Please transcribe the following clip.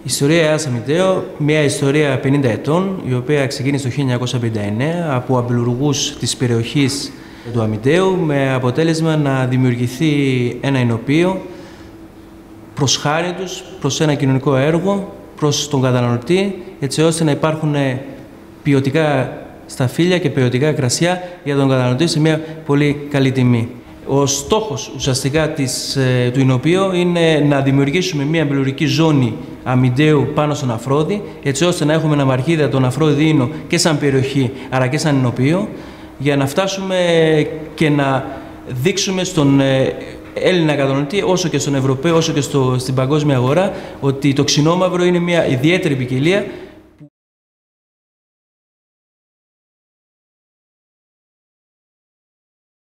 Η ιστορία Ιάς Αμυντέου, μια ιστορία 50 ετών, η οποία ξεκίνησε το 1959 από αμπελουργούς της περιοχής του Αμυντέου, με αποτέλεσμα να δημιουργηθεί ένα εινοποιείο προς χάρη τους, προς ένα κοινωνικό έργο, προς τον καταναλωτή, έτσι ώστε να υπάρχουν ποιοτικά σταφύλια και ποιοτικά κρασιά για τον καταναλωτή σε μια πολύ καλή τιμή. Ο στόχος ουσιαστικά του εινοποιείου είναι να δημιουργήσουμε μια αμπελουργική ζώνη Αμυντέου πάνω στον Αφρόδη, έτσι ώστε να έχουμε ναυαρχίδα τον Αφρόδη Ίνο και σαν περιοχή, αλλά και σαν εινοποιείο, για να φτάσουμε και να δείξουμε στον Έλληνα καταναλωτή, όσο και στον Ευρωπαίο, όσο και στην παγκόσμια αγορά, ότι το ξινόμαυρο είναι μια ιδιαίτερη ποικιλία